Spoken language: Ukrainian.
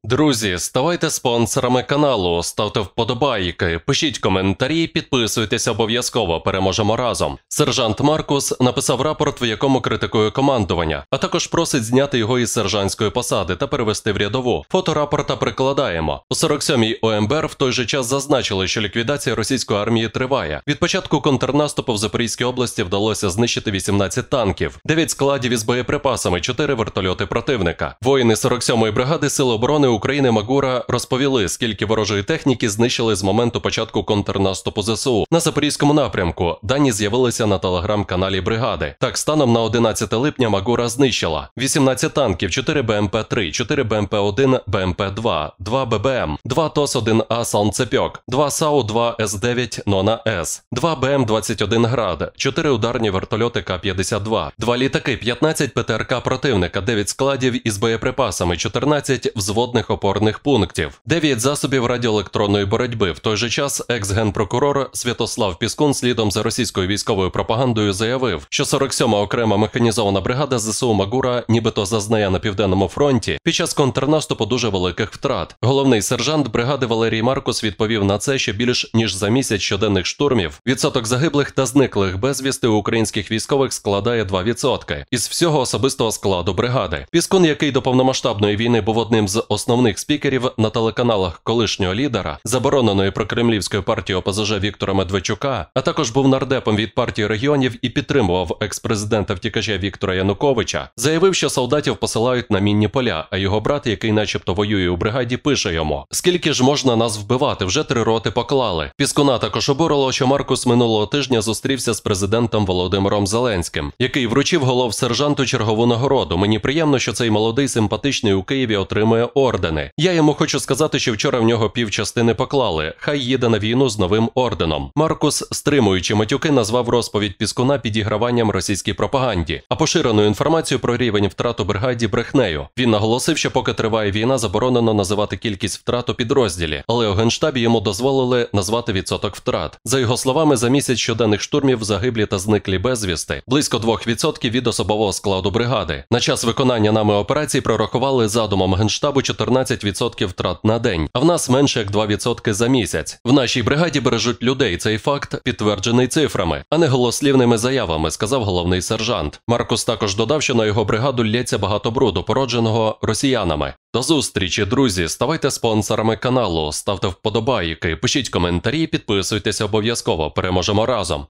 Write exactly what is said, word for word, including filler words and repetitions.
Друзі, ставайте спонсорами каналу, ставте вподобайки, пишіть коментарі, підписуйтесь обов'язково, переможемо разом. Сержант Маркус написав рапорт, в якому критикує командування, а також просить зняти його із сержантської посади та перевести в рядову. Фото рапорта прикладаємо. У сорок сьомій О Ем Бе Ер в той же час зазначили, що ліквідація російської армії триває. Від початку контрнаступу в Запорізькій області вдалося знищити вісімнадцять танків, дев'ять складів із боєприпасами, чотири вертольоти противника. Воїни сорок сьомої бригади Сил оборони України Магура розповіли, скільки ворожої техніки знищили з моменту початку контрнаступу Зе Се У на Запорізькому напрямку. Дані з'явилися на телеграм-каналі бригади. Так, станом на одинадцяте липня Магура знищила вісімнадцять танків, чотири Бе Ем Пе три, чотири Бе Ем Пе один, Бе Ем Пе два, два Бе Бе Ем, два Тос один А Санцепьок, два Сау два Ес дев'ять Нона С, два Бе Ем двадцять один Град, чотири ударні вертольоти Ка п'ятдесят два, два літаки, п'ятнадцять Пе Те Ер Ка противника, дев'ять складів із боєприпасами, чотирнадцять взводних опорних пунктів, дев'ять засобів радіоелектронної боротьби. В той же час екс-генпрокурор Святослав Піскун слідом за російською військовою пропагандою заявив, що сорок сьома окрема механізована бригада Зе Се У Магура нібито зазнає на Південному фронті під час контрнаступу дуже великих втрат. Головний сержант бригади Валерій Маркус відповів на це, що більш ніж за місяць щоденних штурмів відсоток загиблих та зниклих безвісти у українських військових складає два відсотки із всього особистого складу бригади. Піскун, який до повномасштабної війни був одним з основних спікерів на телеканалах колишнього лідера забороненої прокремлівської партії О Пе Зе Же Віктора Медведчука, а також був нардепом від партії регіонів і підтримував екс-президента втікача Віктора Януковича, заявив, що солдатів посилають на мінні поля, а його брат, який начебто воює у бригаді, пише йому: «Скільки ж можна нас вбивати? Вже три роти поклали». Піскуна також обурило, що Маркус минулого тижня зустрівся з президентом Володимиром Зеленським, який вручив голов-сержанту чергову нагороду. «Мені приємно, що цей молодий симпатичний у Києві отримує ордени. Я йому хочу сказати, що вчора в нього півчастини поклали. Хай їде на війну з новим орденом». Маркус, стримуючи матюки, назвав розповідь Піскуна підіграванням російській пропаганді, а поширену інформацію про рівень втрат у бригаді брехнею. Він наголосив, що поки триває війна, заборонено називати кількість втрат у підрозділі, але у Генштабі йому дозволили назвати відсоток втрат. За його словами, за місяць щоденних штурмів загиблі та зниклі безвісти близько двох відсотків від особового складу бригади. На час виконання нами операцій прорахували задумом Генштабу чотирнадцять відсотків втрат на день, а в нас менше як два відсотки за місяць. В нашій бригаді бережуть людей. Цей факт підтверджений цифрами, а не голослівними заявами, сказав головний сержант. Маркус також додав, що на його бригаду лється багато бруду, породженого росіянами. До зустрічі, друзі! Ставайте спонсорами каналу, ставте вподобайки, пишіть коментарі, підписуйтесь обов'язково, переможемо разом.